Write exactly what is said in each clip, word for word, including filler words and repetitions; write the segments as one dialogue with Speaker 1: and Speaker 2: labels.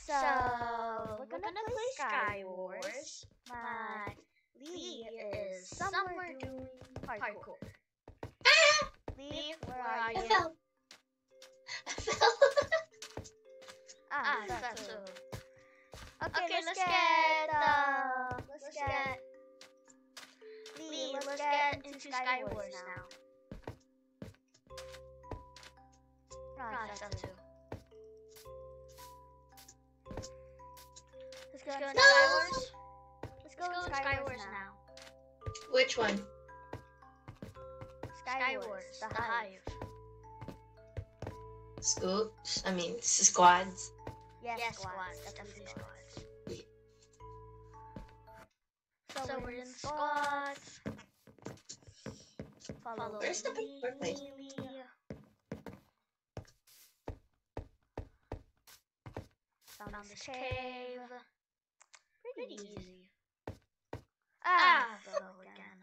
Speaker 1: So, we're gonna, we're gonna play Sky Wars. My Lee is somewhere doing parkour.
Speaker 2: Ah!
Speaker 1: Lee, where are you?
Speaker 2: I fell. I fell.
Speaker 1: Ah,
Speaker 2: Ah,
Speaker 1: that's
Speaker 2: that's
Speaker 1: so.
Speaker 2: so.
Speaker 1: Okay,
Speaker 2: Okay,
Speaker 1: let's,
Speaker 2: let's
Speaker 1: get,
Speaker 2: get,
Speaker 1: uh,
Speaker 2: uh,
Speaker 1: let's,
Speaker 2: let's
Speaker 1: get,
Speaker 2: get
Speaker 1: Lee,
Speaker 2: Lee,
Speaker 1: let's,
Speaker 2: let's
Speaker 1: get,
Speaker 2: get
Speaker 1: into
Speaker 2: into
Speaker 1: Sky,
Speaker 2: Sky
Speaker 1: Wars,
Speaker 2: Wars
Speaker 1: now.
Speaker 2: now.
Speaker 1: Ah,
Speaker 2: Ah,
Speaker 1: that's
Speaker 2: that's
Speaker 1: so.
Speaker 2: so.
Speaker 1: Let's go
Speaker 2: Let's
Speaker 1: into
Speaker 2: go.
Speaker 1: Sky
Speaker 2: No!
Speaker 1: Wars. Let's go,
Speaker 2: Let's go
Speaker 1: into
Speaker 2: in
Speaker 1: Sky,
Speaker 2: Sky
Speaker 1: Wars,
Speaker 2: Wars
Speaker 1: now.
Speaker 2: now. Which one?
Speaker 1: Sky,
Speaker 2: Sky
Speaker 1: Wars,
Speaker 2: Wars,
Speaker 1: the
Speaker 2: the
Speaker 1: Hive.
Speaker 2: Scoops? I mean, squads.
Speaker 1: Yes,
Speaker 2: Yes,
Speaker 1: squads,
Speaker 2: squads,
Speaker 1: definitely
Speaker 2: definitely
Speaker 1: squads.
Speaker 2: So,
Speaker 1: So,
Speaker 2: we're in squads.
Speaker 1: Follow
Speaker 2: Where's the
Speaker 1: Lee,
Speaker 2: parkour place?
Speaker 1: Lee. Found,
Speaker 2: Found
Speaker 1: this
Speaker 2: this
Speaker 1: cave.
Speaker 2: cave.
Speaker 1: Pretty,
Speaker 2: Pretty
Speaker 1: easy.
Speaker 2: easy.
Speaker 1: Ah,
Speaker 2: Ah,
Speaker 1: fell
Speaker 2: fell
Speaker 1: again.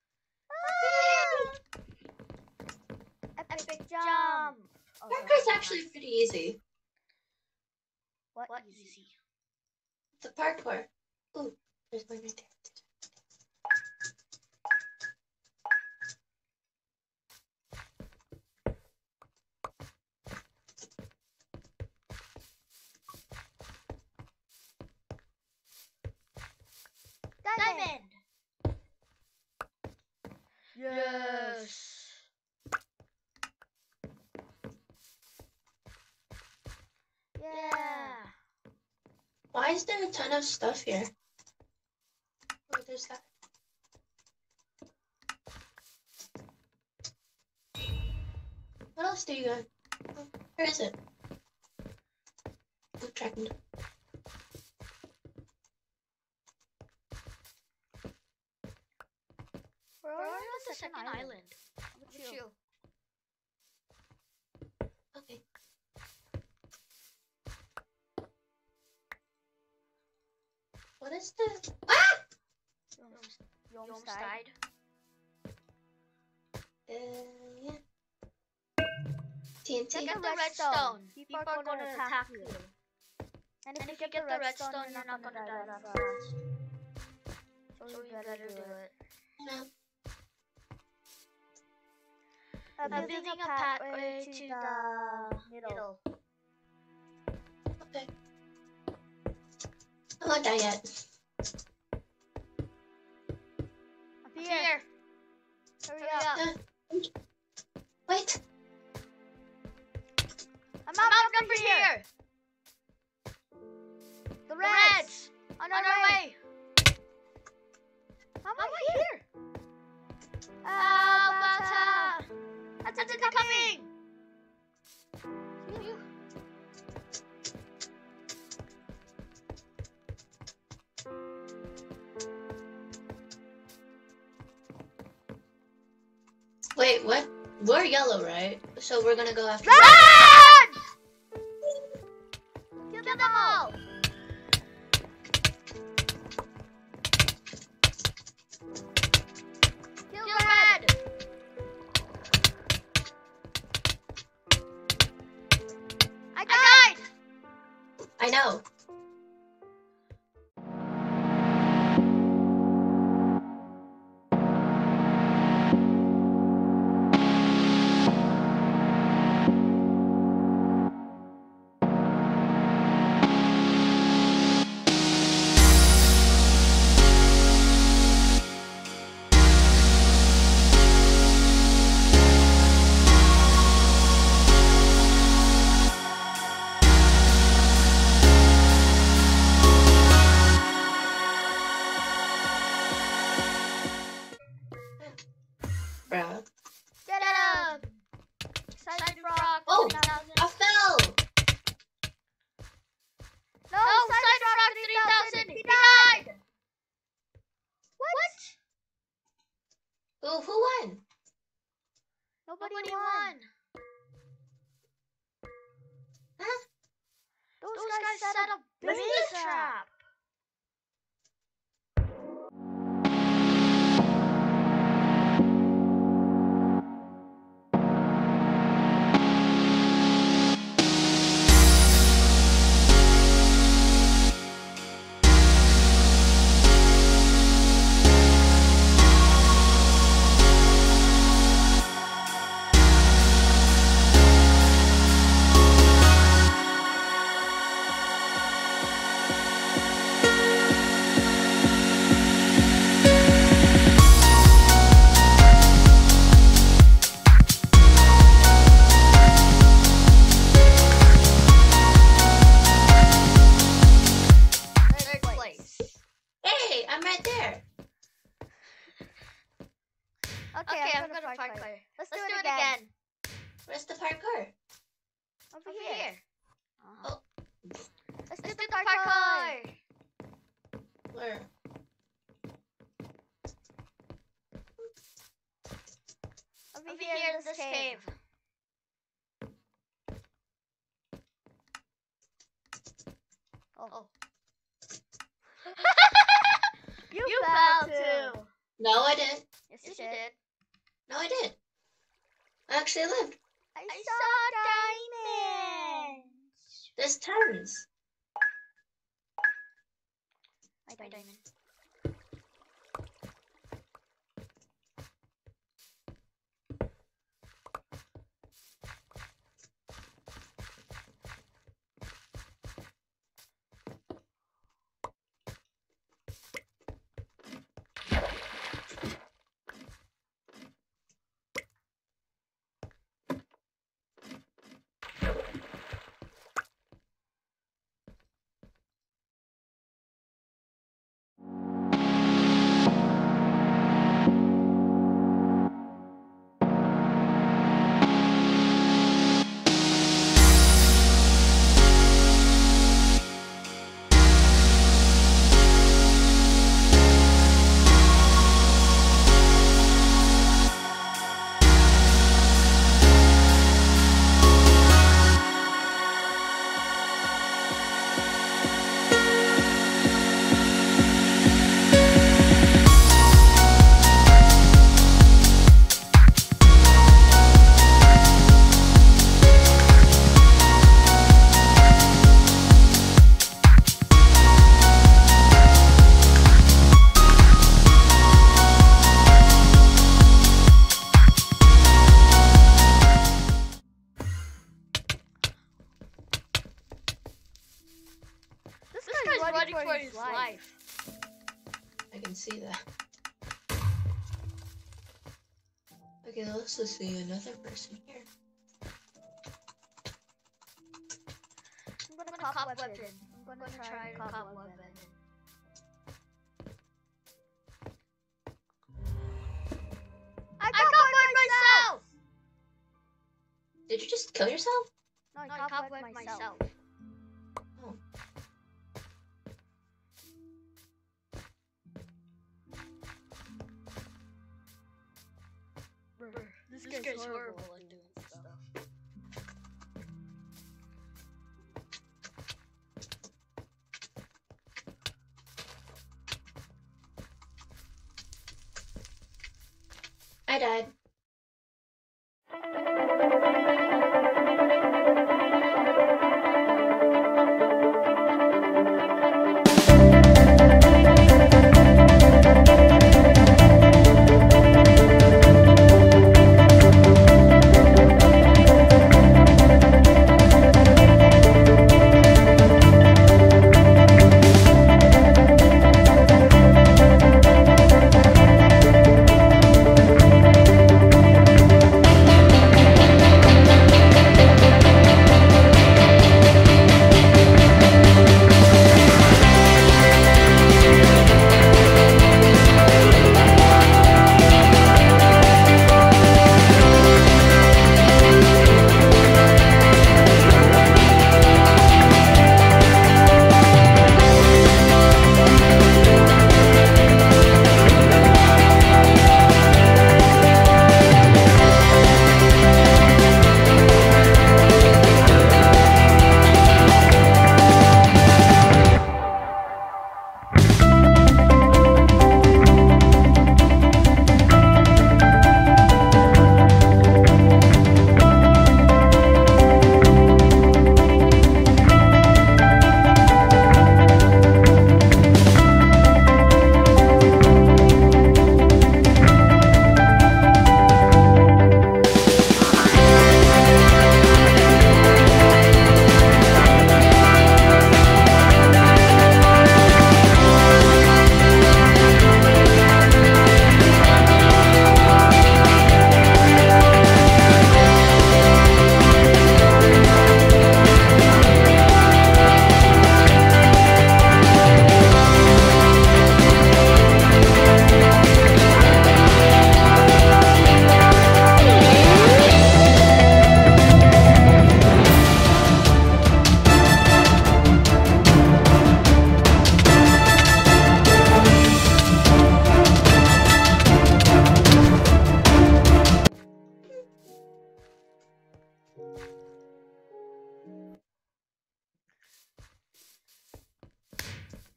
Speaker 2: again.
Speaker 1: Epic,
Speaker 2: Epic
Speaker 1: jump!
Speaker 2: jump.
Speaker 1: Oh,
Speaker 2: Parkour's
Speaker 1: no,
Speaker 2: actually
Speaker 1: not-
Speaker 2: pretty easy.
Speaker 1: What,
Speaker 2: What
Speaker 1: easy?
Speaker 2: easy? The parkour. Ooh, there's one right there.
Speaker 1: Diamond!
Speaker 2: Yes.
Speaker 1: Yeah.
Speaker 2: Why is there a ton of stuff here? Oh, there's that. What else do you got? Oh, where is it? Oh, tracking.
Speaker 1: We're
Speaker 2: We're
Speaker 1: already on the second island.
Speaker 2: Look
Speaker 1: Look at you.
Speaker 2: Okay. What is the? Ah!
Speaker 1: You almost, you
Speaker 2: You
Speaker 1: almost
Speaker 2: almost
Speaker 1: died.
Speaker 2: Uh, yeah. T N T.
Speaker 1: Get
Speaker 2: Get
Speaker 1: the
Speaker 2: the
Speaker 1: redstone.
Speaker 2: redstone.
Speaker 1: People
Speaker 2: People
Speaker 1: are
Speaker 2: are
Speaker 1: gonna
Speaker 2: gonna
Speaker 1: attack
Speaker 2: attack
Speaker 1: you.
Speaker 2: you.
Speaker 1: And if,
Speaker 2: And
Speaker 1: you
Speaker 2: if
Speaker 1: get,
Speaker 2: you get
Speaker 1: the
Speaker 2: the
Speaker 1: redstone,
Speaker 2: redstone,
Speaker 1: you're not gonna, die that fast.
Speaker 2: fast.
Speaker 1: So,
Speaker 2: So
Speaker 1: you better, do it.
Speaker 2: No.
Speaker 1: I'm
Speaker 2: I'm
Speaker 1: building,
Speaker 2: building
Speaker 1: a
Speaker 2: a
Speaker 1: pathway
Speaker 2: pathway
Speaker 1: to
Speaker 2: to
Speaker 1: the
Speaker 2: the
Speaker 1: middle.
Speaker 2: middle. Okay. I'm not done yet.
Speaker 1: Up
Speaker 2: Here.
Speaker 1: here. Hurry,
Speaker 2: Hurry
Speaker 1: up.
Speaker 2: up. Wait.
Speaker 1: I'm
Speaker 2: I'm
Speaker 1: out,
Speaker 2: out
Speaker 1: over
Speaker 2: over
Speaker 1: here.
Speaker 2: here.
Speaker 1: The
Speaker 2: The
Speaker 1: reds.
Speaker 2: reds.
Speaker 1: On
Speaker 2: On
Speaker 1: our,
Speaker 2: our
Speaker 1: way.
Speaker 2: way.
Speaker 1: I'm
Speaker 2: I'm
Speaker 1: right
Speaker 2: right
Speaker 1: here.
Speaker 2: here.
Speaker 1: Alberta.
Speaker 2: That's it. They're coming.
Speaker 1: Phew.
Speaker 2: Wait, what? We're yellow, right? So we're gonna go after.
Speaker 1: Run! Kill them all. Kill,
Speaker 2: Kill
Speaker 1: red.
Speaker 2: red.
Speaker 1: I died.
Speaker 2: I died. I know. Bruh.
Speaker 1: Get up. Side
Speaker 2: Side
Speaker 1: frog.
Speaker 2: frog. Oh, I fell.
Speaker 1: No,
Speaker 2: No,
Speaker 1: side,
Speaker 2: side
Speaker 1: frog,
Speaker 2: frog
Speaker 1: three
Speaker 2: three
Speaker 1: thousand.
Speaker 2: thousand.
Speaker 1: He
Speaker 2: He
Speaker 1: died.
Speaker 2: died.
Speaker 1: What?
Speaker 2: Who, who won?
Speaker 1: Nobody,
Speaker 2: Nobody
Speaker 1: won.
Speaker 2: won. Huh?
Speaker 1: Those,
Speaker 2: Those
Speaker 1: guys,
Speaker 2: guys
Speaker 1: set
Speaker 2: set
Speaker 1: a
Speaker 2: a
Speaker 1: booby
Speaker 2: booby
Speaker 1: trap.
Speaker 2: trap.
Speaker 1: Okay, okay, I'm, I'm gonna parkour. parkour. Let's, Let's do, do it again. again.
Speaker 2: Where's the parkour?
Speaker 1: Over, Over here. here. Uh-huh.
Speaker 2: Oh.
Speaker 1: Let's, Let's do, do the parkour. parkour.
Speaker 2: Where?
Speaker 1: Over, Over here, here in this cave. cave. Oh. oh. you, you fell too.
Speaker 2: No, I didn't.
Speaker 1: Yes, you, yes, you did. did.
Speaker 2: No, I did. I actually lived.
Speaker 1: I, I saw diamonds.
Speaker 2: There's tons.
Speaker 1: My diamond. Running for his life. life.
Speaker 2: I can see that. Okay, let's just see another person here.
Speaker 1: I'm gonna, I'm gonna cop weapon. weapon. I'm gonna, I'm gonna try, try to cop weapon. weapon. I got, I got myself!
Speaker 2: Did you just kill yourself?
Speaker 1: No, I no, cop myself. myself.
Speaker 2: Oh.
Speaker 1: This, this guy's horrible at doing stuff.
Speaker 2: I died.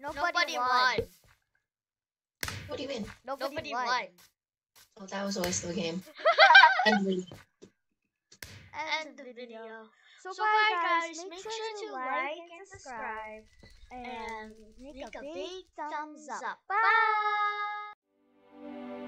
Speaker 1: Nobody won.
Speaker 2: What do you mean?
Speaker 1: Nobody, Nobody won. won.
Speaker 2: Oh, that was a waste of the game. End the video.
Speaker 1: End the video. So, so bye guys, make sure to like and subscribe and make a big thumbs up. Bye!